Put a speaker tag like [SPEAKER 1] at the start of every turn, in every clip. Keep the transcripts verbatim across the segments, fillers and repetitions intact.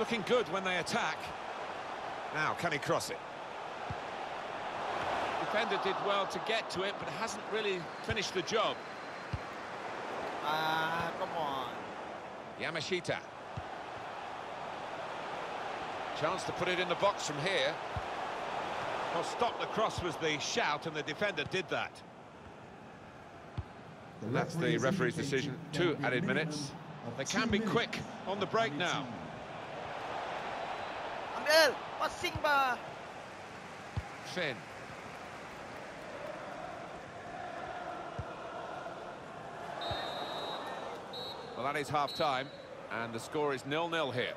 [SPEAKER 1] looking good when they attack. Now, can he cross it? Defender did well to get to it, but hasn't really finished the job.
[SPEAKER 2] Ah, come on.
[SPEAKER 1] Yamashita. Chance to put it in the box from here. Well, stop the cross was the shout, and the defender did that. And that's the referee's decision. Two added minutes. They can be quick on the break now.
[SPEAKER 2] Ambil, passing ba?
[SPEAKER 1] Finn. Well, that is half-time, and the score is nil nil here.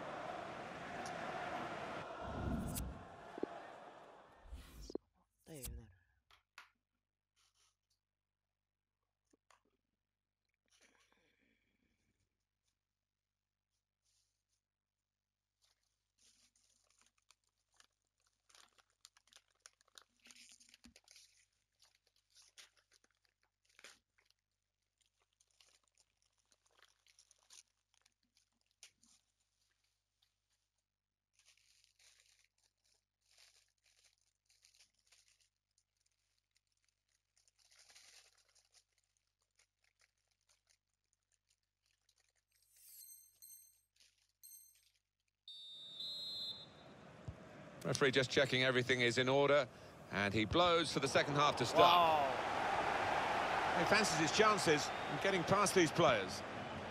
[SPEAKER 1] Referee just checking everything is in order, and he blows for the second half to start.
[SPEAKER 2] Wow.
[SPEAKER 1] He fancies his chances in getting past these players.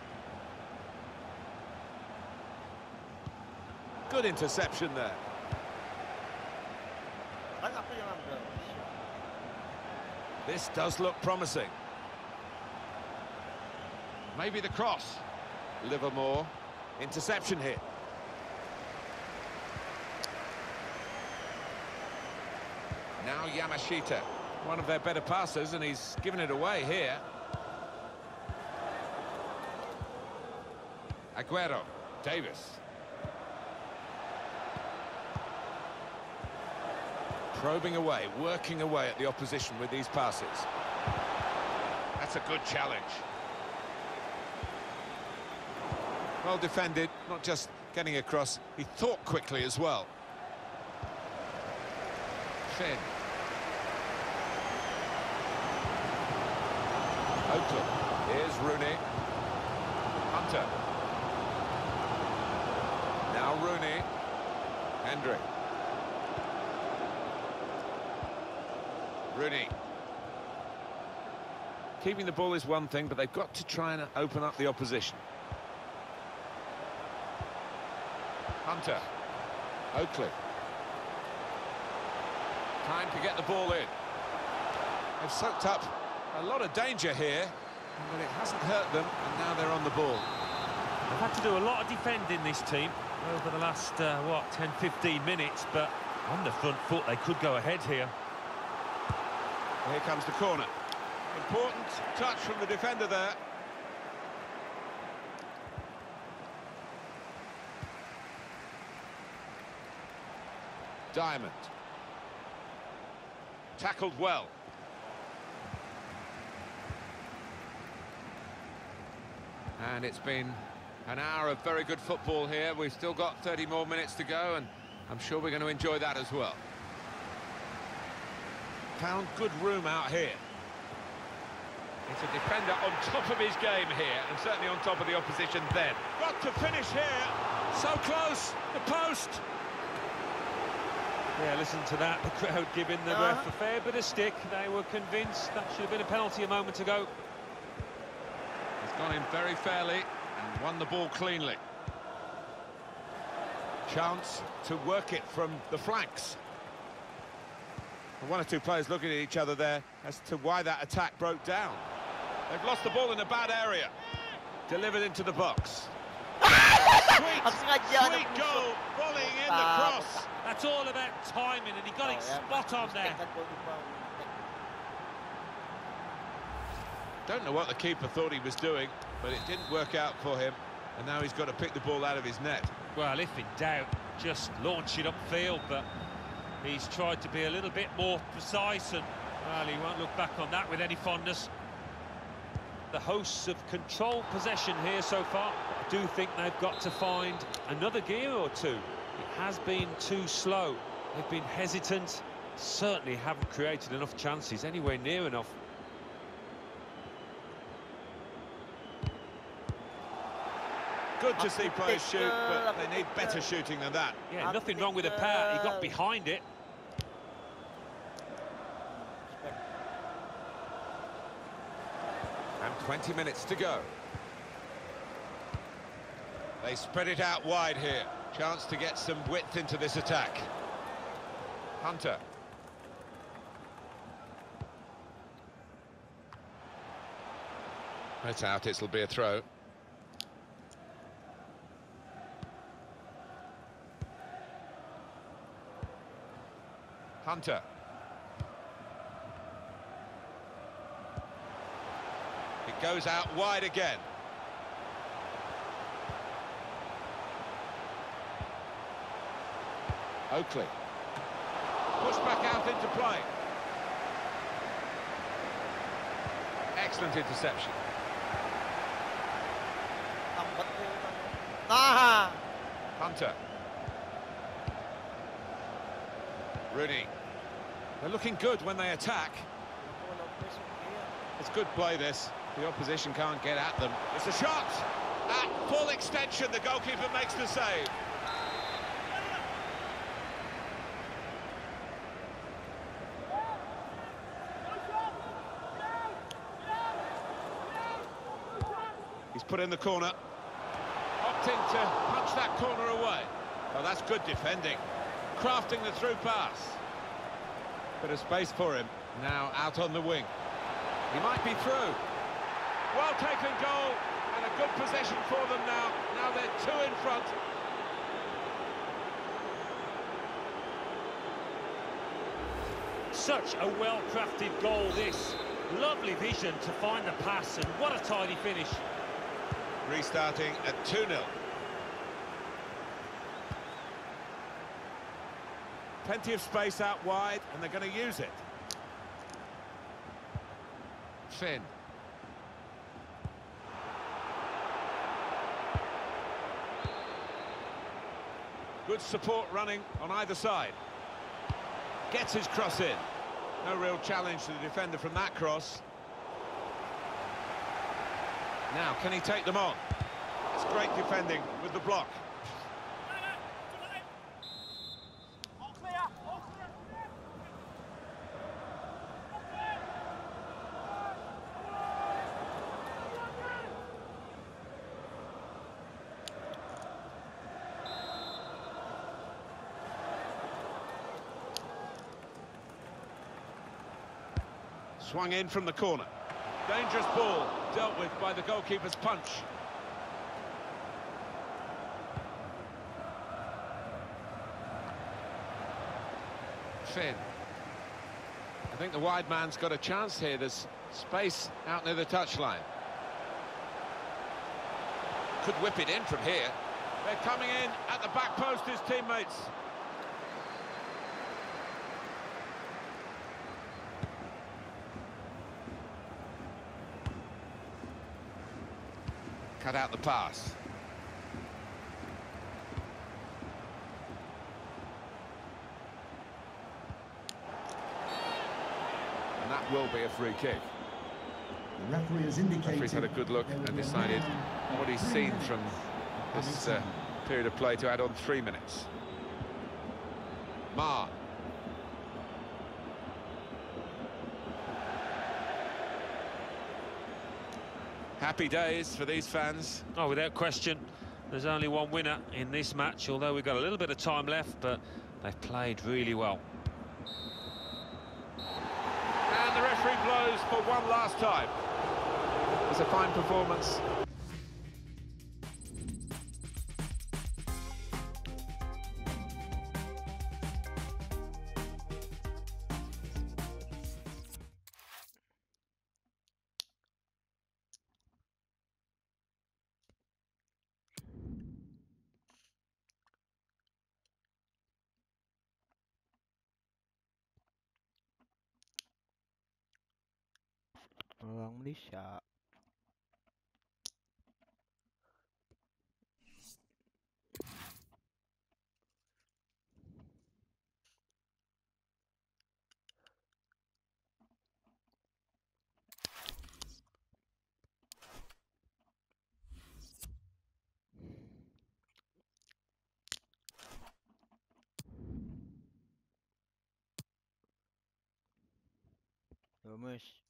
[SPEAKER 1] Good interception there. This does look promising. Maybe the cross. Livermore. Interception here. Now Yamashita, one of their better passers, and he's given it away here. Aguero, Davis. Probing away, working away at the opposition with these passes. That's a good challenge. Well defended, not just getting across, he thought quickly as well. Finn. Oakland. Here's Rooney. Hunter. Now Rooney. Hendrick. Rooney. Keeping the ball is one thing, but they've got to try and open up the opposition. Hunter. Oakley. Time to get the ball in. They've soaked up a lot of danger here, but it hasn't hurt them, and now they're on the ball.
[SPEAKER 3] They've had to do a lot of defending, this team, over the last, uh, what, ten fifteen minutes, but on the front foot, they could go ahead here.
[SPEAKER 1] Here comes the corner. Important touch from the defender there. Diamond. Tackled well. And it's been an hour of very good football here. We've still got thirty more minutes to go, and I'm sure we're going to enjoy that as well. Found good room out here. It's a defender on top of his game here, and certainly on top of the opposition then. Got to finish here. So close. The post.
[SPEAKER 3] Yeah, listen to that. The crowd giving the
[SPEAKER 2] Uh-huh.
[SPEAKER 3] ref a fair bit of stick. They were convinced that should have been a penalty a moment ago.
[SPEAKER 1] He's gone in very fairly and won the ball cleanly. Chance to work it from the flanks. And one or two players looking at each other there as to why that attack broke down. They've lost the ball in a bad area. Delivered into the box. Sweet, sweet goal, volleying in the cross.
[SPEAKER 3] That's all about timing, and he got it spot on there.
[SPEAKER 1] Don't know what the keeper thought he was doing, but it didn't work out for him, and now he's got to pick the ball out of his net.
[SPEAKER 3] Well, if in doubt, just launch it upfield, but he's tried to be a little bit more precise, and well, he won't look back on that with any fondness. The hosts have controlled possession here so far. do think they've got to find another gear or two. It has been too slow. They've been hesitant, certainly haven't created enough chances, anywhere near enough.
[SPEAKER 1] Good to see players shoot, but they need better shooting than that.
[SPEAKER 3] Yeah, nothing wrong with the pair. He got behind it.
[SPEAKER 1] And twenty minutes to go. They spread it out wide here. Chance to get some width into this attack. Hunter. It's out, it'll be a throw. Hunter. It goes out wide again. Oakley. Pushed back out into play. Excellent interception.
[SPEAKER 2] Ah!
[SPEAKER 1] Hunter. Rooney. They're looking good when they attack. It's good play, this. The opposition can't get at them. It's a shot! At full extension, the goalkeeper makes the save. He's put in the corner. Opting to punch that corner away. Oh, that's good defending. Crafting the through pass. Bit of space for him. Now out on the wing. He might be through. Well taken goal, and a good possession for them now. Now they're two in front.
[SPEAKER 3] Such a well-crafted goal, this. Lovely vision to find the pass, and what a tidy finish.
[SPEAKER 1] Restarting at two nil. Plenty of space out wide, and they're going to use it. Finn. Good support running on either side. Gets his cross in. No real challenge to the defender from that cross. Now, can he take them on? It's great defending with the block. Swung in from the corner. Dangerous ball, dealt with by the goalkeeper's punch. Finn. I think the wide man's got a chance here. There's space out near the touchline. Could whip it in from here. They're coming in at the back post, his teammates. Cut out the pass. And that will be a free kick.
[SPEAKER 4] The referee has indicated.
[SPEAKER 1] The referee's had a good look and decided what he's seen from this uh, period of play to add on three minutes. Ma. Happy days for these fans.
[SPEAKER 3] Oh, without question, there's only one winner in this match, although we've got a little bit of time left, but they've played really well.
[SPEAKER 1] And the referee blows for one last time. It's a fine performance.
[SPEAKER 2] Orang Malaysia. Vamos.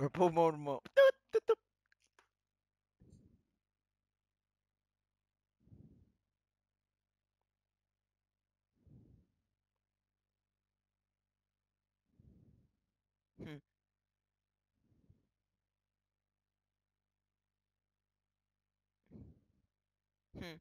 [SPEAKER 2] Purple mode mode. Toot, toot, toot. Hmm. Hmm.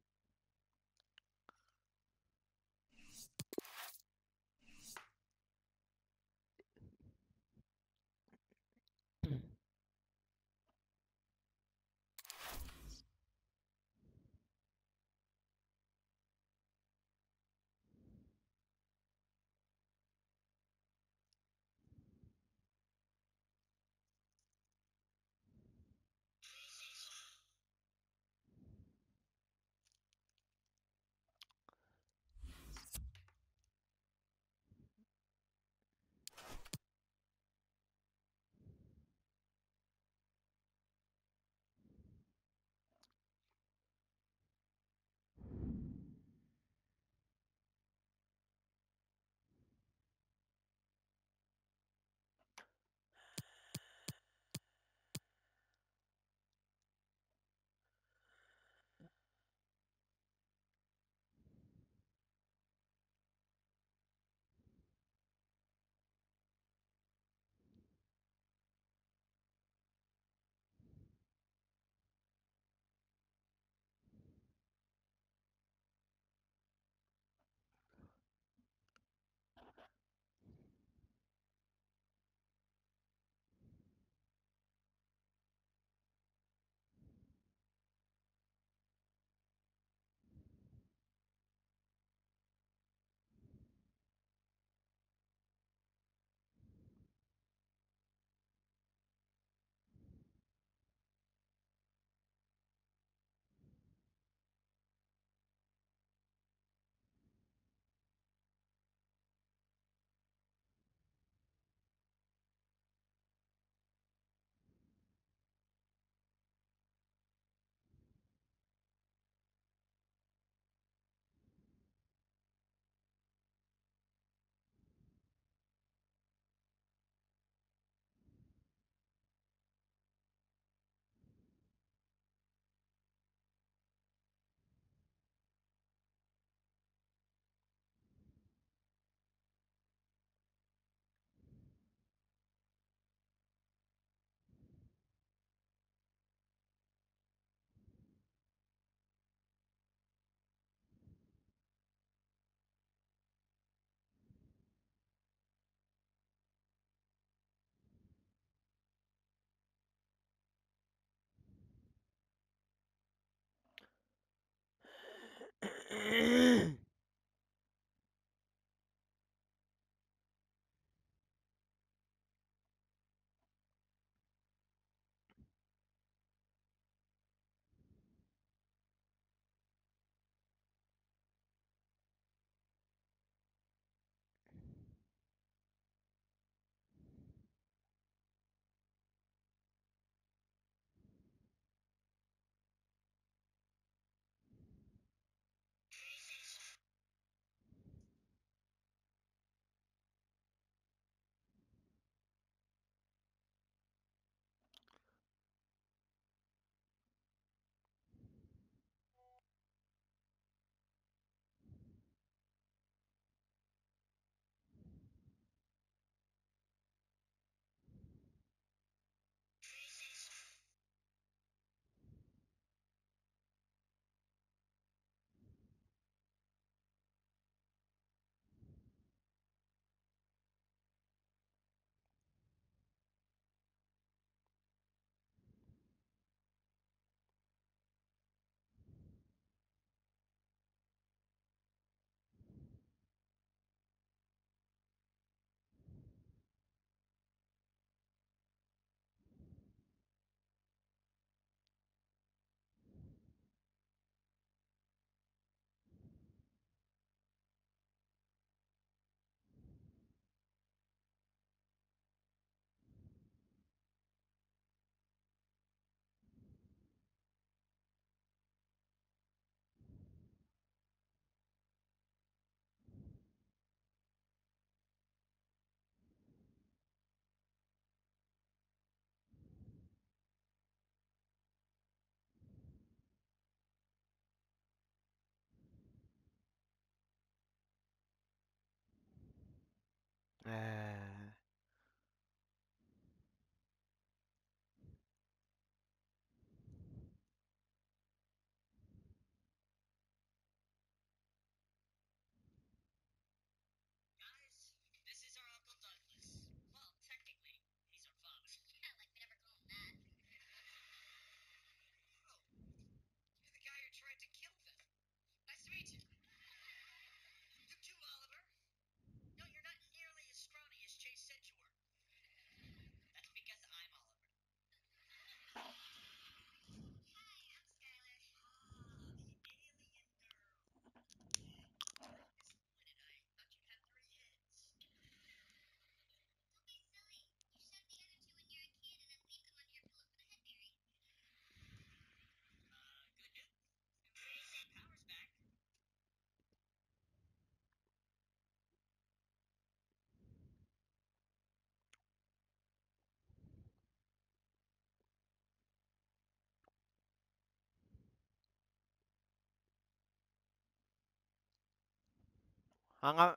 [SPEAKER 2] Hanga.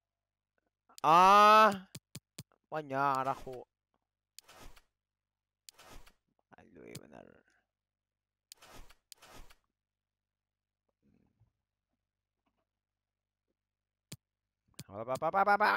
[SPEAKER 2] Ah. Manyara ko. Aloy benar. Apa apa apa apa.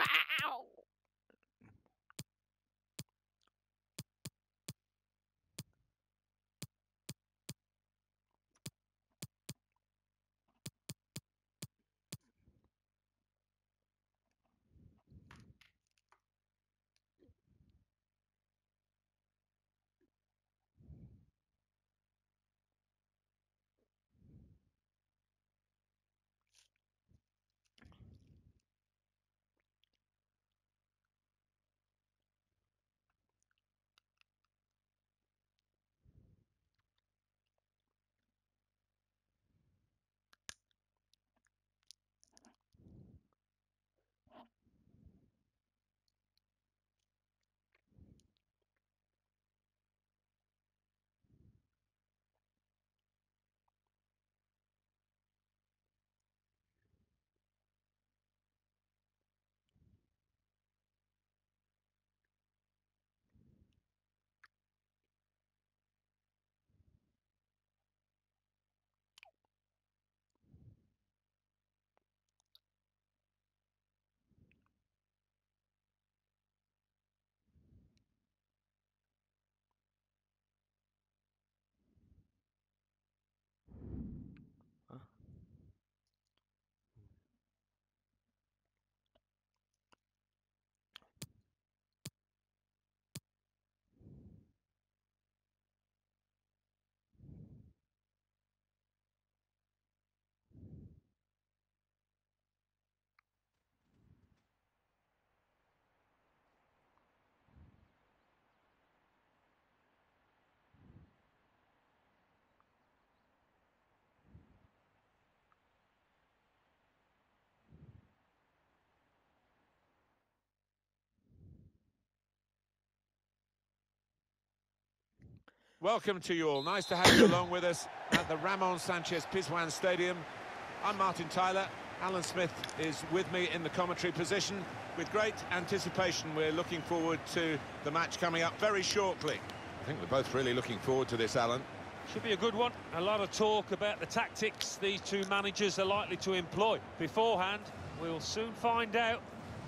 [SPEAKER 1] Welcome to you all. Nice to have you along with us at the Ramon Sanchez Pizjuan Stadium. I'm Martin Tyler. Alan Smith is with me in the commentary position. With great anticipation, we're looking forward to the match coming up very shortly. I think we're both really looking forward to this, Alan.
[SPEAKER 3] Should be a good one. A lot of talk about the tactics these two managers are likely to employ. Beforehand, we'll soon find out.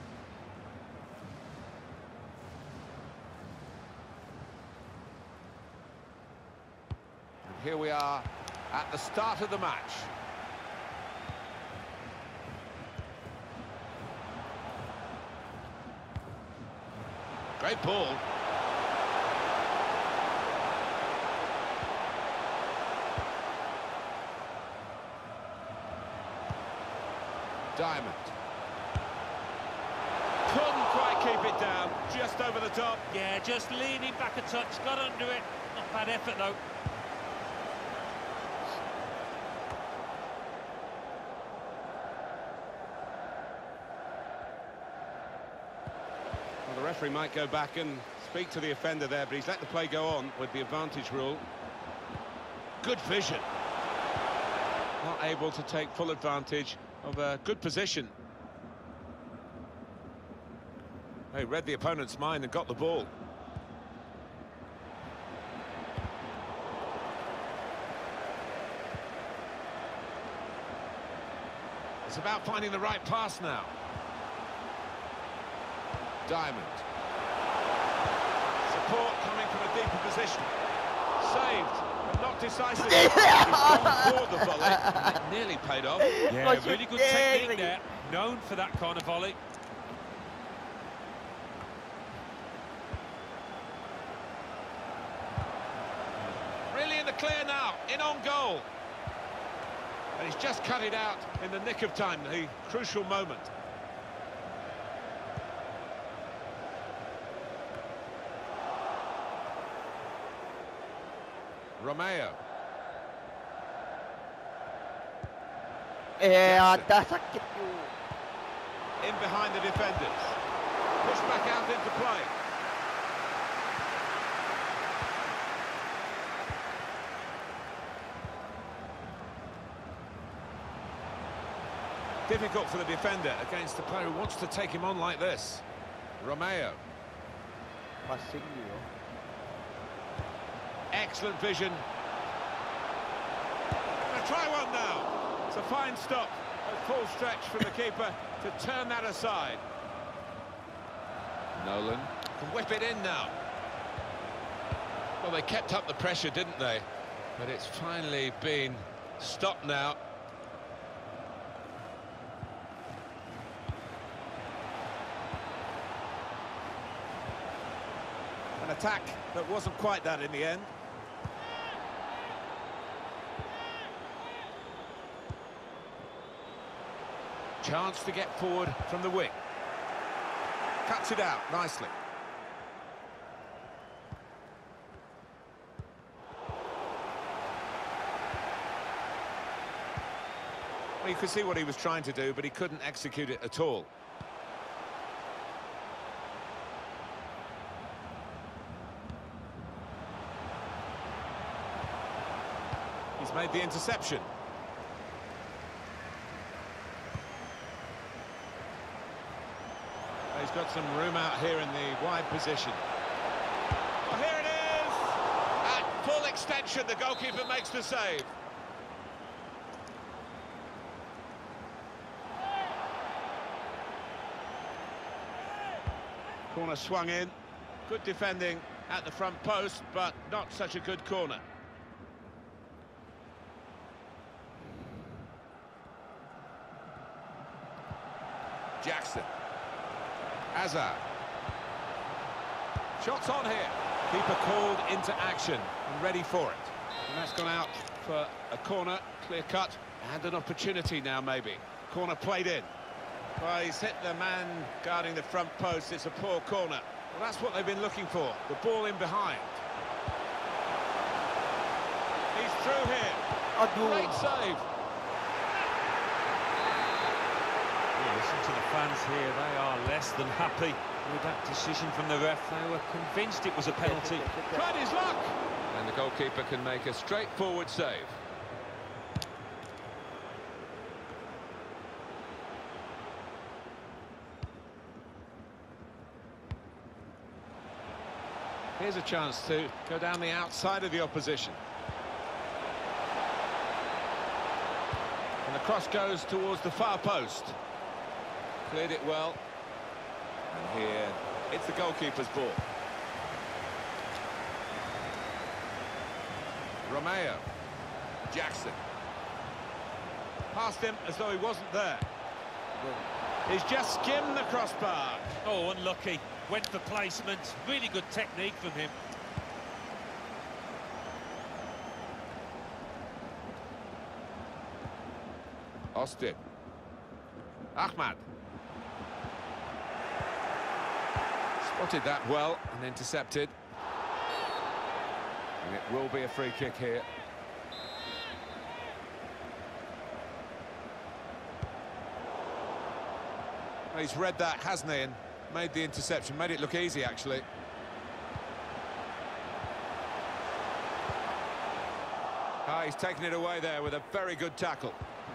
[SPEAKER 1] Here we are at the start of the match. Great ball. Diamond. Couldn't quite keep it down, just over the top.
[SPEAKER 3] Yeah, just leaning back a touch, got under it. Not bad effort, though.
[SPEAKER 1] The referee might go back and speak to the offender there, but he's let the play go on with the advantage rule. Good vision. Not able to take full advantage of a good position. He read the opponent's mind and got the ball. It's about finding the right pass now. Diamond. Support coming from a deeper position. Saved, but not decisive. He's gone for the volley, and it nearly paid off.
[SPEAKER 3] Yeah, really good technique there. Known for that kind of volley.
[SPEAKER 1] Really in the clear now, in on goal. And he's just cut it out in the nick of time, the crucial moment. Romeo.
[SPEAKER 2] Eh, ada sakit you.
[SPEAKER 1] In behind the defenders. Pushed back out into play. Difficult for the defender against the player who wants to take him on like this. Romeo.
[SPEAKER 2] Passing you.
[SPEAKER 1] Excellent vision. Gonna try one now. It's a fine stop. A full stretch from the keeper to turn that aside. Nolan can whip it in now. Well, they kept up the pressure, didn't they? But it's finally been stopped now. An attack that wasn't quite that in the end. Chance to get forward from the wing. Cuts it out nicely. Well, you could see what he was trying to do, but he couldn't execute it at all. He's made the interception. He's got some room out here in the wide position. Well, here it is! At full extension, the goalkeeper makes the save. Corner swung in. Good defending at the front post, but not such a good corner. Jackson. Hazard. Shots on here. Keeper called into action and ready for it. And that's gone out for a corner, clear cut, and an opportunity now maybe. Corner played in. Well, he's hit the man guarding the front post. It's a poor corner. Well, that's what they've been looking for. The ball in behind. He's through here. Great save.
[SPEAKER 3] Listen to the fans here, they are less than happy with that decision from the ref. They were convinced it was a penalty.
[SPEAKER 1] Tried his luck! And the goalkeeper can make a straightforward save. Here's a chance to go down the outside of the opposition. And the cross goes towards the far post. Cleared it well. And here, it's the goalkeeper's ball. Romeo. Jackson. Past him as though he wasn't there. He's just skimmed the crossbar.
[SPEAKER 3] Oh, unlucky. Went for placement. Really good technique from him.
[SPEAKER 1] Austin. Ahmad. Spotted that well and intercepted. And it will be a free kick here. Well, he's read that, hasn't he, and made the interception. Made it look easy, actually. Ah, he's taken it away there with a very good tackle.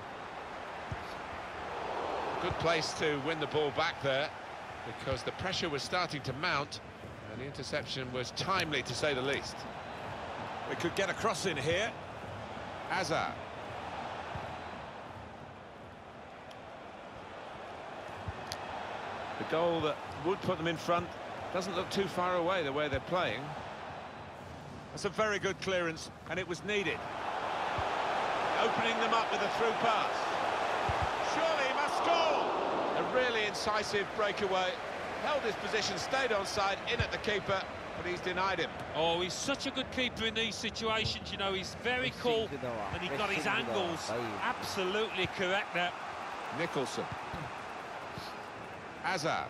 [SPEAKER 1] Good place to win the ball back there, because the pressure was starting to mount, and the interception was timely, to say the least. We could get a cross in here. Hazard. The goal that would put them in front doesn't look too far away, the way they're playing. That's a very good clearance, and it was needed. Opening them up with a through pass. Surely he must score! A really incisive breakaway. Held his position, stayed onside, in at the keeper, but he's denied him.
[SPEAKER 3] Oh, he's such a good keeper in these situations, you know, he's very cool, and he got his angles absolutely correct there.
[SPEAKER 1] Nicholson. Hazard.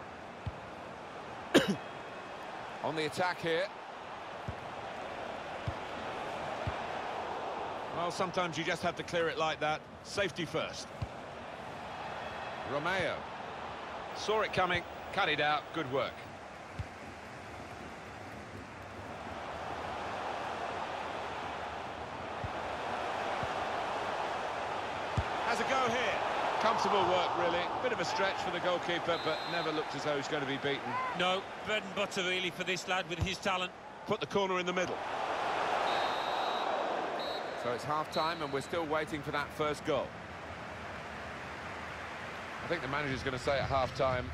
[SPEAKER 1] On the attack here. Well, sometimes you just have to clear it like that. Safety first. Romeo. Saw it coming, cut it out, good work. Has a go here. Comfortable work, really. Bit of a stretch for the goalkeeper, but never looked as though he's going to be beaten.
[SPEAKER 3] No, bread and butter really for this lad with his talent.
[SPEAKER 1] Put the corner in the middle. So it's half-time and we're still waiting for that first goal. I think the manager's going to say at half-time...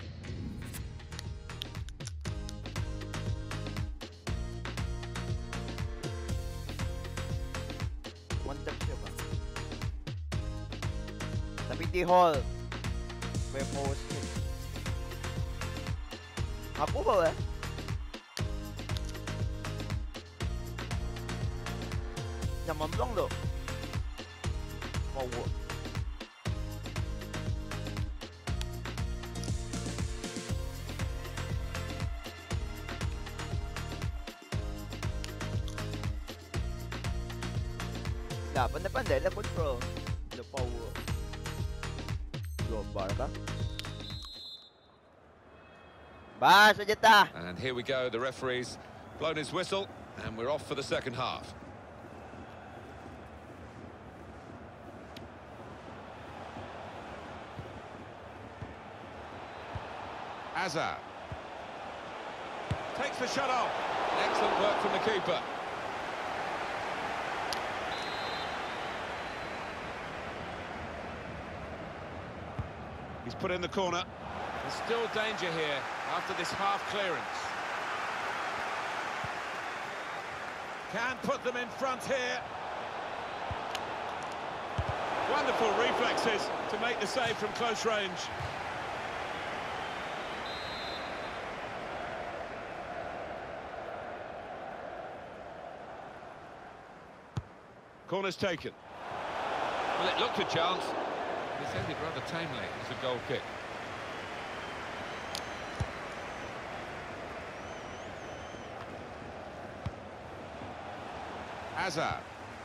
[SPEAKER 2] One tap siya ba? Sa P T Hall. May post eh. Ako ba eh? Namamlong do. Mau. Nah, pandai-pandai lah control. The power. Dua bar kah? Bas saja tah.
[SPEAKER 1] And here we go, the referee's blown his whistle, and we're off for the second half. Hazard. Takes the shot off. Excellent work from the keeper. He's put in the corner. There's still danger here after this half clearance. Can put them in front here. Wonderful reflexes to make the save from close range. Corner's taken. Well, it looked a chance. It's ended rather tamely as a goal kick. Hazard.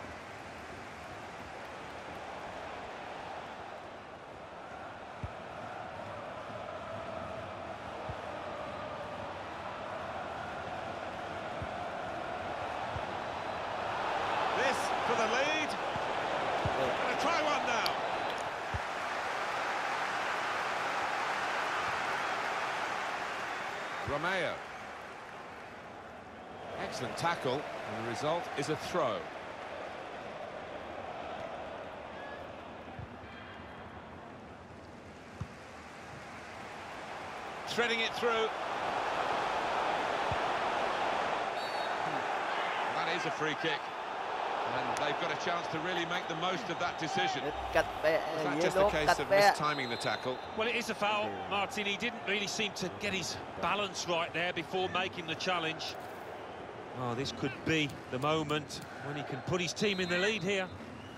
[SPEAKER 1] This for the lead. Gonna try one now. Romeo. Excellent tackle, and the result is a throw. Threading it through. That is a free kick. And they've got a chance to really make the most of that decision.
[SPEAKER 2] Cut back.
[SPEAKER 1] Was that just a case of mistiming the tackle?
[SPEAKER 3] Well, it is a foul, Martin. He didn't really seem to get his balance right there before making the challenge. Oh, this could be the moment when he can put his team in the lead here.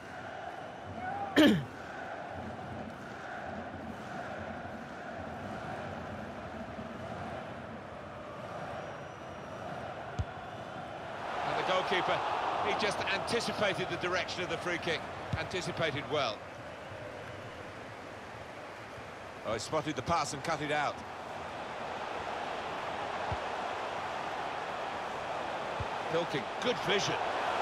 [SPEAKER 3] And the
[SPEAKER 1] goalkeeper, he just anticipated the direction of the free kick, anticipated well. Oh, he spotted the pass and cut it out. Pilking, good vision.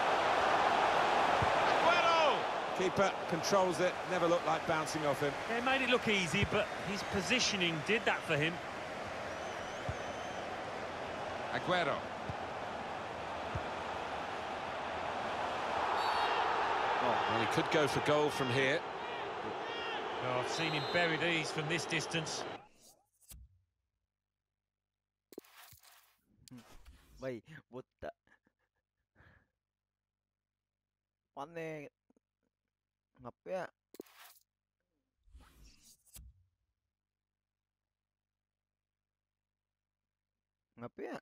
[SPEAKER 1] Aguero! Keeper controls it, never looked like bouncing off him.
[SPEAKER 3] They made it look easy, but his positioning did that for him.
[SPEAKER 1] Aguero. Well, he could go for goal from here.
[SPEAKER 3] Oh, I've seen him bury these from this distance.
[SPEAKER 2] Wait, what the? Pane ngapnya? Ngapnya?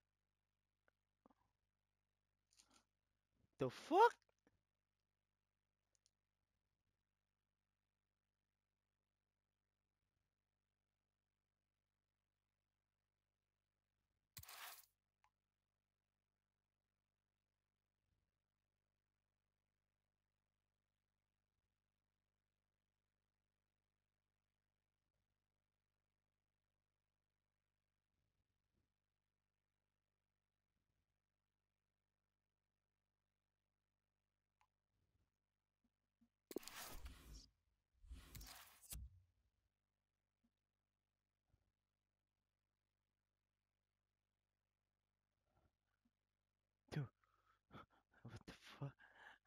[SPEAKER 2] The fuck?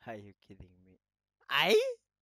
[SPEAKER 2] Are you kidding me? Ay?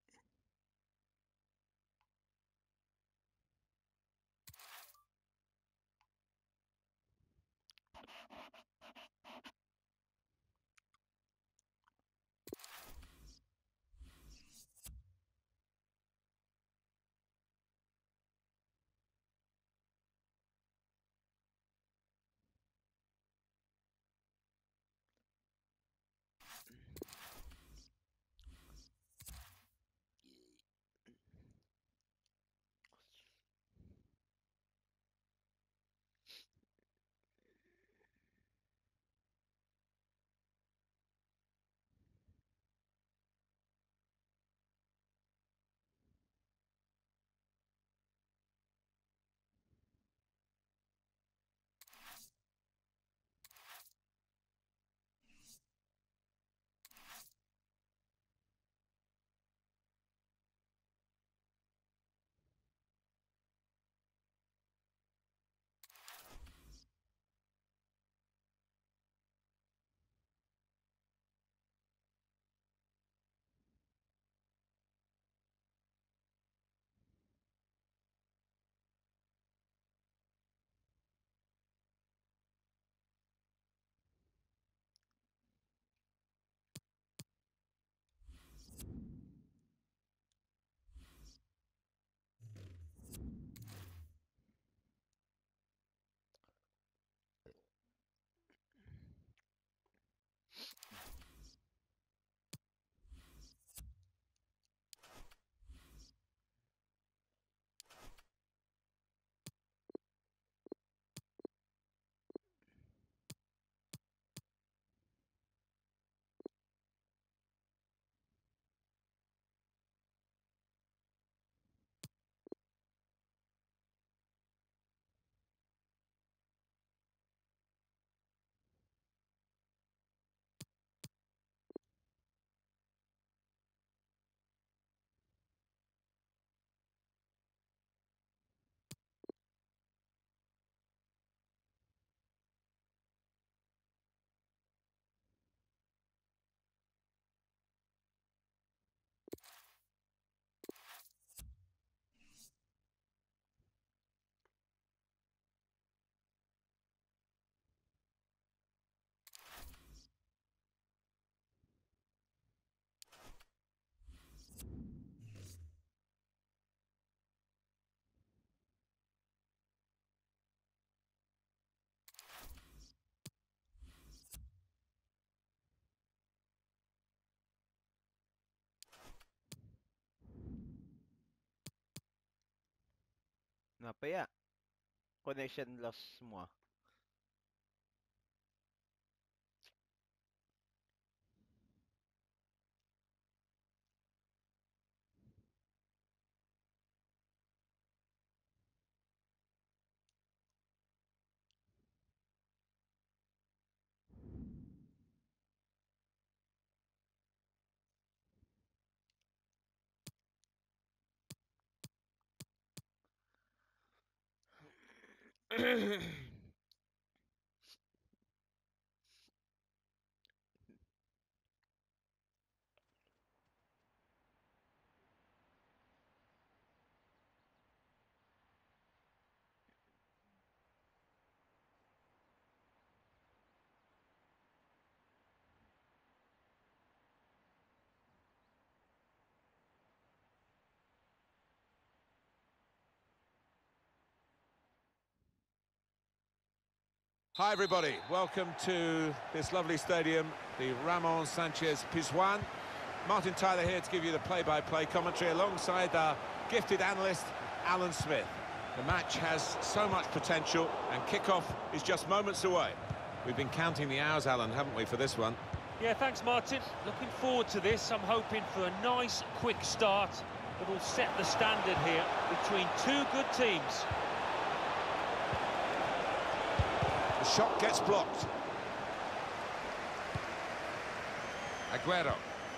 [SPEAKER 2] Kenapa ya? Connection loss semua.
[SPEAKER 1] Hi everybody, welcome to this lovely stadium, the Ramon Sanchez Pizjuan. Martin Tyler here to give you the play-by-play commentary alongside our gifted analyst, Alan Smith. The match has so much potential and kick-off is just moments away. We've been counting the hours, Alan, haven't we, for this one?
[SPEAKER 3] Yeah, thanks, Martin. Looking forward to this. I'm hoping for a nice, quick start that will set the standard here between two good teams.
[SPEAKER 1] The shot gets blocked. Aguero.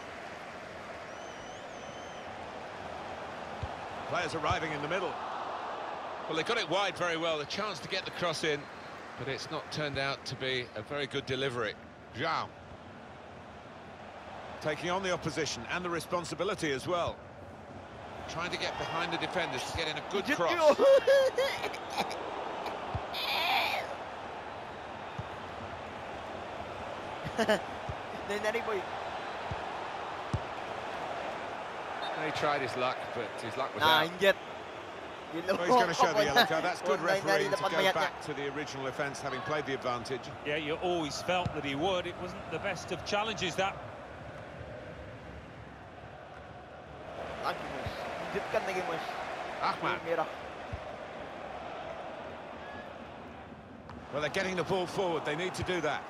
[SPEAKER 1] Players arriving in the middle. Well, they got it wide very well, a chance to get the cross in, but it's not turned out to be a very good delivery. João. taking on the opposition and the responsibility as well. Trying to get behind the defenders to get in a good cross. He tried his luck, but his luck was out. Well, he's going to show the yellow card. That's good refereeing to go back to the original offence, having played the advantage.
[SPEAKER 3] Yeah, you always felt that he would. It wasn't the best of challenges, that.
[SPEAKER 1] Ahmad. Well, they're getting the ball forward. They need to do that.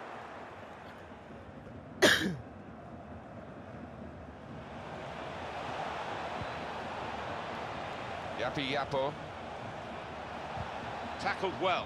[SPEAKER 1] Yapi Yapo. Tackled well.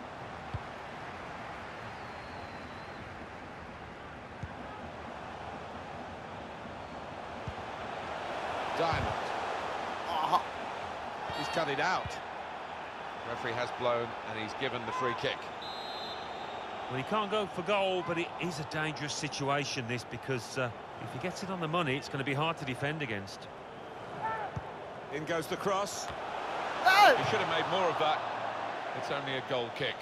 [SPEAKER 1] Diamond.
[SPEAKER 2] Oh.
[SPEAKER 1] He's cut it out. Referee has blown and he's given the free kick.
[SPEAKER 3] Well, he can't go for goal, but it is a dangerous situation, this, because uh, if he gets it on the money, it's going to be hard to defend against.
[SPEAKER 1] In goes the cross.
[SPEAKER 2] Oh.
[SPEAKER 1] He should have made more of that. It's only a goal kick.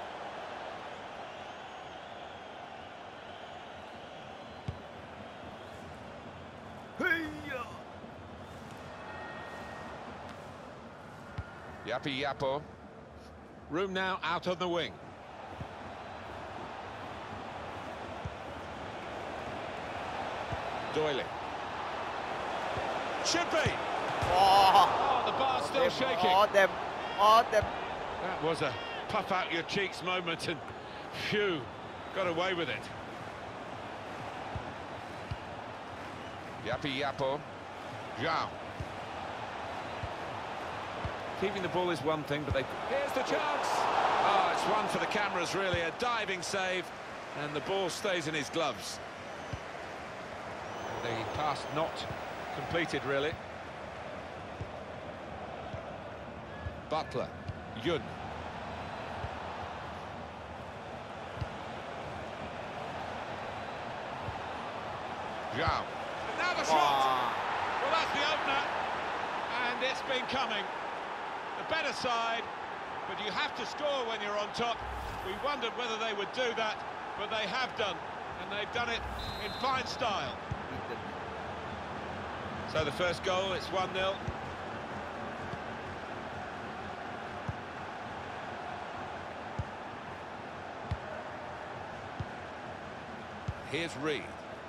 [SPEAKER 1] Yapi Yapo. Room now out on the wing. Doyley. Should be.
[SPEAKER 2] Oh.
[SPEAKER 1] Oh, the bar's still shaking.
[SPEAKER 2] Oh, them. Oh, them.
[SPEAKER 1] That was a puff out your cheeks moment, and phew, got away with it. Yapi Yapo. Zhao. Keeping the ball is one thing, but they... Here's the chance! Oh, it's one for the cameras, really. A diving save, and the ball stays in his gloves. The pass not completed, really. Butler. Yun. Zhao. Now the shot!
[SPEAKER 2] Oh.
[SPEAKER 1] Well, that's the opener, and it's been coming. The better side, but you have to score when you're on top. We wondered whether they would do that, but they have done, and they've done it in fine style. So the first goal, it's one nil. Here's Reed.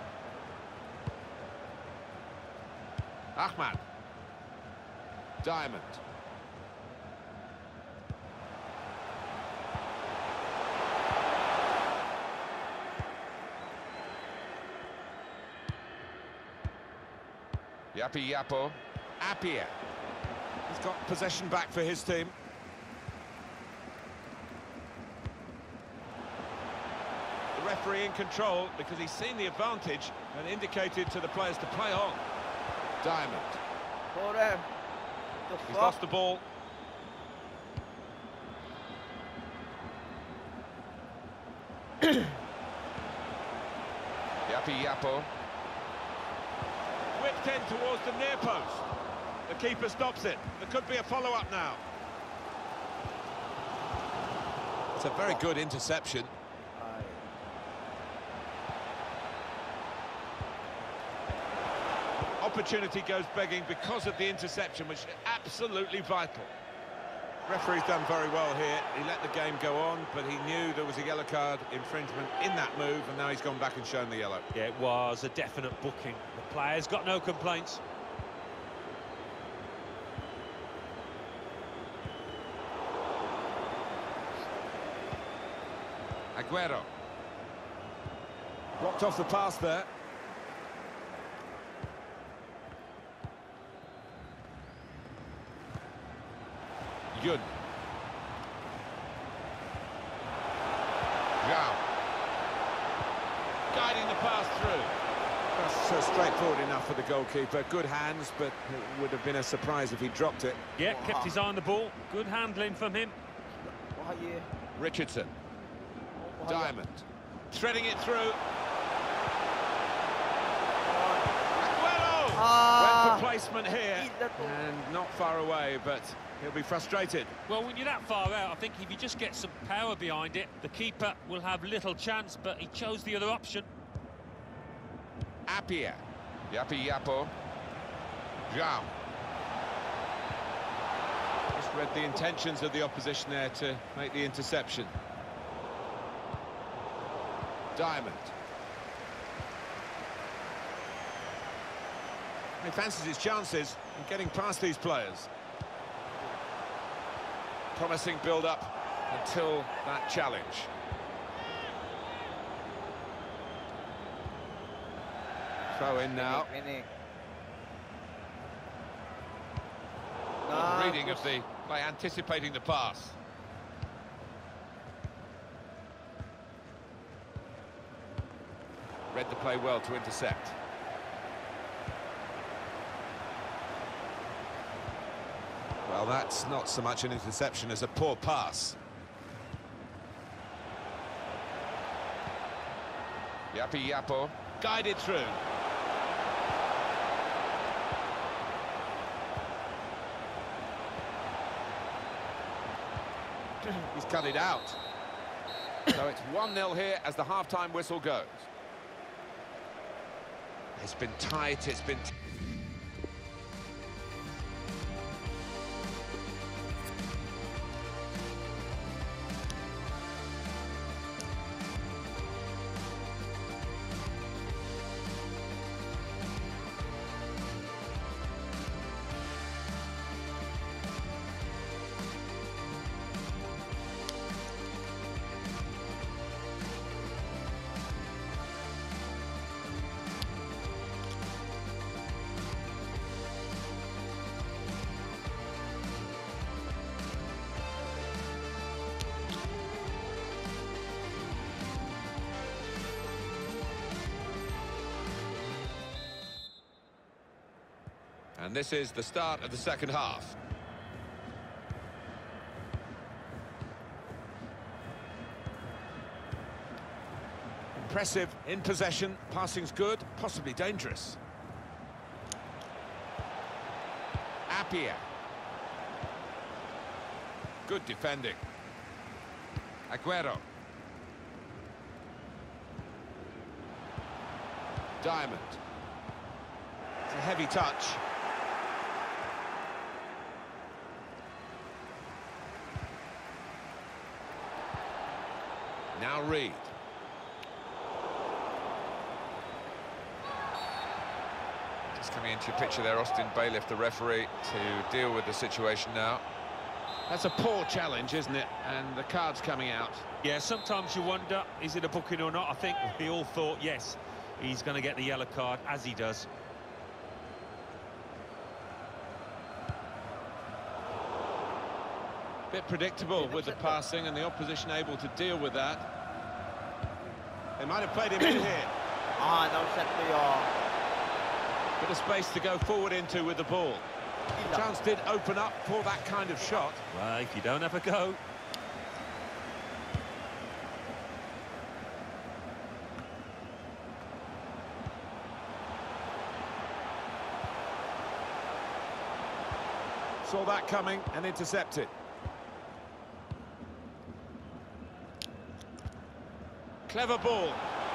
[SPEAKER 1] Ahmad. Diamond. Yapi Yapo. Appiah. He's got possession back for his team. The referee in control because he's seen the advantage and indicated to the players to play on. Diamond.
[SPEAKER 2] For them. The
[SPEAKER 1] He's
[SPEAKER 2] fuck?
[SPEAKER 1] lost the ball. Yapi Yapo. Whipped in towards the near post. The keeper stops it. There could be a follow-up now. It's a very good interception. Opportunity goes begging because of the interception, which is absolutely vital. Referee's done very well here. He let the game go on, but he knew there was a yellow card infringement in that move, and now he's gone back and shown the yellow.
[SPEAKER 3] Yeah, it was a definite booking. The player's got no complaints.
[SPEAKER 1] Aguero. Blocked off the pass there. Yun. Zhao. Guiding the pass through. That's uh, straightforward enough for the goalkeeper. Good hands, but it would have been a surprise if he dropped it.
[SPEAKER 3] Yeah, kept his eye on the ball. Good handling from him.
[SPEAKER 1] Richardson. Diamond. Threading it through.
[SPEAKER 2] Ah,
[SPEAKER 1] Went for placement here,
[SPEAKER 2] gila tu.
[SPEAKER 1] and not far away, but he'll be frustrated.
[SPEAKER 3] Well, when you're that far out, I think if you just get some power behind it, the keeper will have little chance, but he chose the other option.
[SPEAKER 1] Appiah. Yapi Yapo. Zhao. Just read the intentions of the opposition there to make the interception. Diamond. He fancies his chances in getting past these players. Promising build-up until that challenge. Throw in now.
[SPEAKER 2] Minik.
[SPEAKER 1] Good reading of the by anticipating the pass. Read the play well to intercept. Well, that's not so much an interception as a poor pass. Yapi Yapo guided through. He's cut it out. So it's one nil here as the half-time whistle goes. It's been tight, it's been... And this is the start of the second half. Impressive in possession, passing's good, possibly dangerous. Appiah. Good defending. Aguero. Diamond. It's a heavy touch. Now Reed. Just coming into your picture there, Austin Bailiff, the referee, to deal with the situation now. That's a poor challenge, isn't it? And the card's coming out.
[SPEAKER 3] Yeah, sometimes you wonder, is it a booking or not? I think we all thought, yes, he's going to get the yellow card, as he does.
[SPEAKER 1] Bit predictable with the passing and the opposition able to deal with that. They might have played him in here.
[SPEAKER 2] Ah, no set to your...
[SPEAKER 1] Bit of space to go forward into with the ball. The chance did open up for that kind of shot.
[SPEAKER 3] Well, if you don't have a go.
[SPEAKER 1] Saw that coming and intercepted. Clever ball.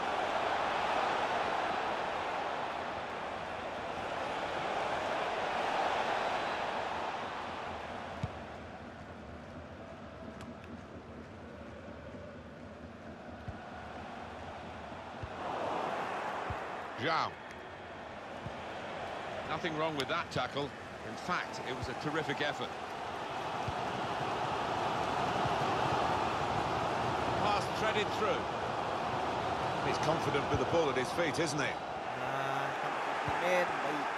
[SPEAKER 1] Zhao. Nothing wrong with that tackle. In fact, it was a terrific effort. Pass threaded through. He's confident with the ball at his feet, isn't he?
[SPEAKER 2] Ah, Main, baik.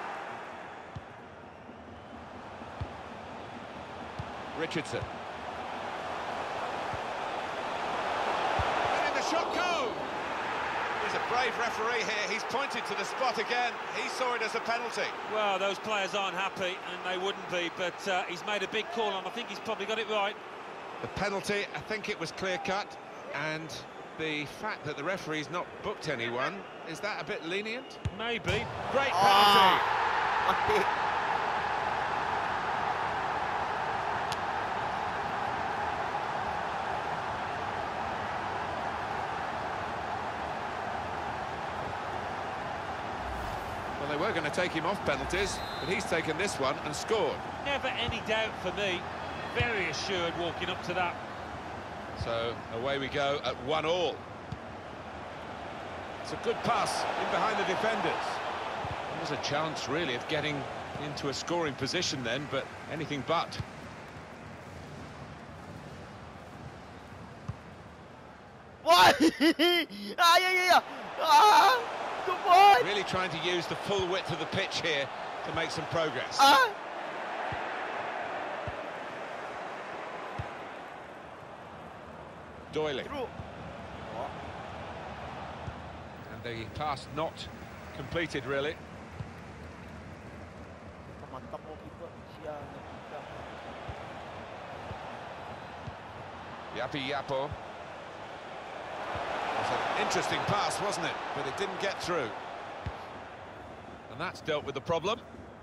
[SPEAKER 1] Richardson. Letting the shot go! He's a brave referee here. He's pointed to the spot again. He saw it as a penalty.
[SPEAKER 3] Well, those players aren't happy, and they wouldn't be, but uh, he's made a big call, and I think he's probably got it right.
[SPEAKER 1] The penalty, I think it was clear-cut, and the fact that the referee's not booked anyone Is that a bit lenient?
[SPEAKER 3] Maybe.
[SPEAKER 1] Great penalty.
[SPEAKER 2] Ah, mati.
[SPEAKER 1] Well, they were going to take him off penalties, but he's taken this one and scored.
[SPEAKER 3] Never any doubt for me. Very assured walking up to that.
[SPEAKER 1] So away we go at one all. It's a good pass in behind the defenders. There was a chance, really, of getting into a scoring position then, but anything but.
[SPEAKER 2] What? Ah, yeah, yeah, yeah. Ah, come on.
[SPEAKER 1] Really trying to use the full width of the pitch here to make some progress.
[SPEAKER 2] Ah.
[SPEAKER 1] Doyley.
[SPEAKER 2] Through.
[SPEAKER 1] And the pass not completed, really.
[SPEAKER 2] Mantap mau keeper. Sial.
[SPEAKER 1] Yapi Yapo. It was an interesting pass, wasn't it? But it didn't get through. And that's dealt with the problem.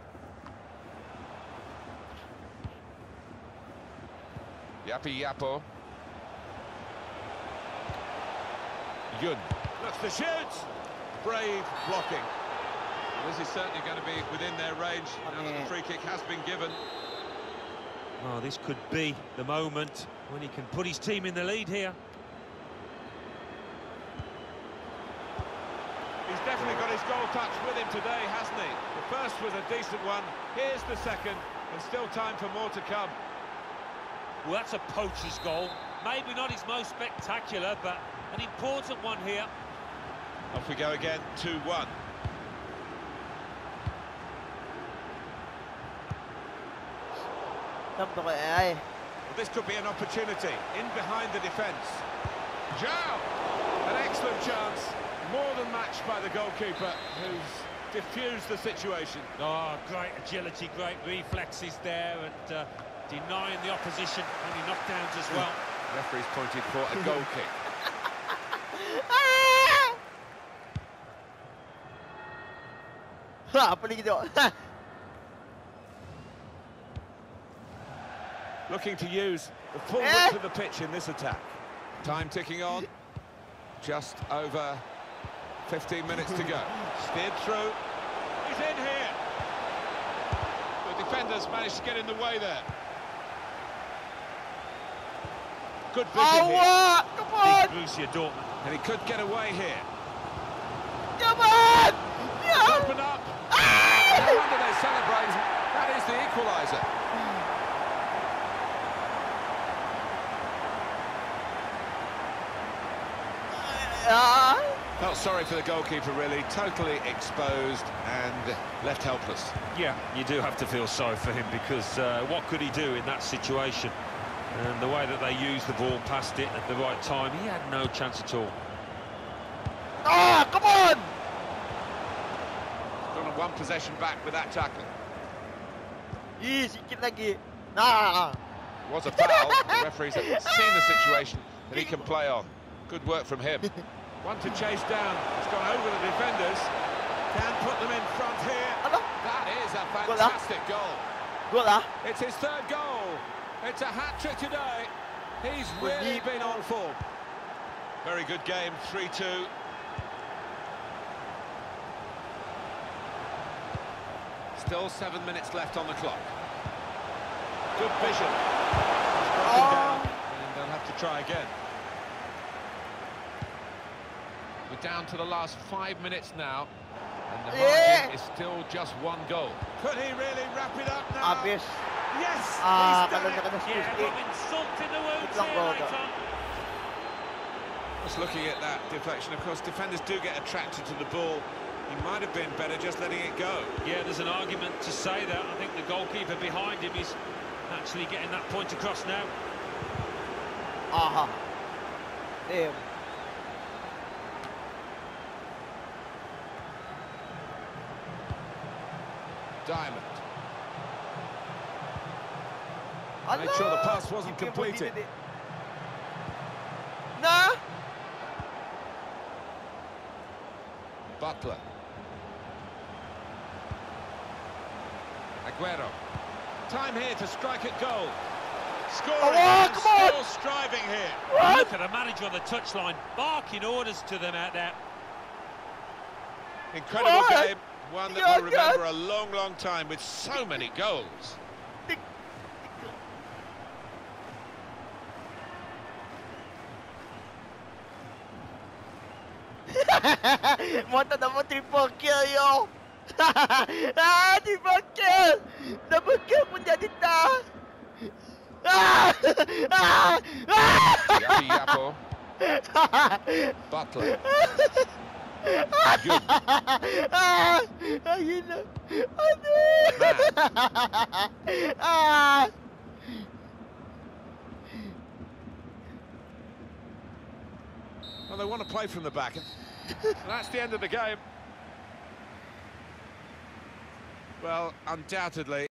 [SPEAKER 1] Yapi Yapo. Yun. Looks to shoot. Brave blocking. This is certainly going to be within their range now that the free kick has been given.
[SPEAKER 3] Oh, this could be the moment when he can put his team in the lead here.
[SPEAKER 1] He's definitely got his goal touch with him today, hasn't he? The first was a decent one. Here's the second, and still time for more to come.
[SPEAKER 3] Well, that's a poacher's goal. Maybe not his most spectacular, but an important one here.
[SPEAKER 1] Off we go again, two one.
[SPEAKER 2] Sampai
[SPEAKER 1] Well, this could be an opportunity, in behind the defence. Zhao! An excellent chance, more than matched by the goalkeeper, who's diffused the situation.
[SPEAKER 3] Oh, great agility, great reflexes there, and uh, denying the opposition any knockdowns as well.
[SPEAKER 1] Referee's pointed for a goal kick.
[SPEAKER 2] Ha, apa lagi tengok?
[SPEAKER 1] Looking to use the full width of the pitch in this attack. Time ticking on. Just over fifteen minutes to go. Steered through. He's in here. The defenders managed to get in the way there. Good vision here.
[SPEAKER 2] Awak, come on,
[SPEAKER 3] Big Borussia Dortmund.
[SPEAKER 1] And he could get away here.
[SPEAKER 2] come on. Yeah.
[SPEAKER 1] Open up. No wonder they celebrate. That is the equaliser.
[SPEAKER 2] Ah.
[SPEAKER 1] Felt sorry for the goalkeeper, really. Totally exposed and left helpless.
[SPEAKER 3] Yeah, you do have to feel sorry for him, because uh, what could he do in that situation? And the way that they used the ball, passed it at the right time, he had no chance at all.
[SPEAKER 2] Ah, come on.
[SPEAKER 1] Gone on one possession back with that tackle.
[SPEAKER 2] Ih, sikit lagi. Nah.
[SPEAKER 1] It was a foul. The referee's seen the situation that he can play on. Good work from him. One to chase down. It's gone over the defenders. Can put them in front here. That is a fantastic goal.
[SPEAKER 2] Good lah.
[SPEAKER 1] It's his third goal. It's a hat-trick today. He's really been on form. Very good game, three two. Still seven minutes left on the clock. Good vision. He's broken down, and they'll have to try again. We're down to the last five minutes now, and the margin
[SPEAKER 2] Yeah.
[SPEAKER 1] is still just one goal. Could he really wrap it up now?
[SPEAKER 2] Habis.
[SPEAKER 1] Yes,
[SPEAKER 2] Ah,
[SPEAKER 1] he's done
[SPEAKER 2] kalau
[SPEAKER 1] it.
[SPEAKER 2] kena
[SPEAKER 3] Yeah,
[SPEAKER 2] sikit.
[SPEAKER 3] rubbing salt in the wounds
[SPEAKER 2] Long
[SPEAKER 3] here
[SPEAKER 2] ball,
[SPEAKER 3] late
[SPEAKER 2] though.
[SPEAKER 3] on.
[SPEAKER 1] Just looking at that deflection, of course, defenders do get attracted to the ball. He might have been better just letting it go.
[SPEAKER 3] Yeah, there's an argument to say that. I think the goalkeeper behind him is actually getting that point across now.
[SPEAKER 2] Aha. Damn.
[SPEAKER 1] Diamond. Made sure the pass wasn't completed.
[SPEAKER 2] Nah.
[SPEAKER 1] Butler. Aguero. Time here to strike at goal. Scoring,
[SPEAKER 2] Oh,
[SPEAKER 1] and
[SPEAKER 2] come on!
[SPEAKER 1] still striving here.
[SPEAKER 2] What?
[SPEAKER 3] Look at the manager on the touchline, barking orders to them out there.
[SPEAKER 1] Incredible
[SPEAKER 2] What?
[SPEAKER 1] game, one that
[SPEAKER 2] Yeah,
[SPEAKER 1] we'll remember
[SPEAKER 2] yeah.
[SPEAKER 1] a long, long time with so many goals.
[SPEAKER 2] Mata dapat triple kill, yo! Ah, triple kill! Double kill pun jadi tak! Ah! Ah!
[SPEAKER 1] Yapi Yapo. Butler. Good.
[SPEAKER 2] Ah! Ayun na! Aduh! Ah!
[SPEAKER 1] Well, they want to play from the back. And that's the end of the game. Well, undoubtedly.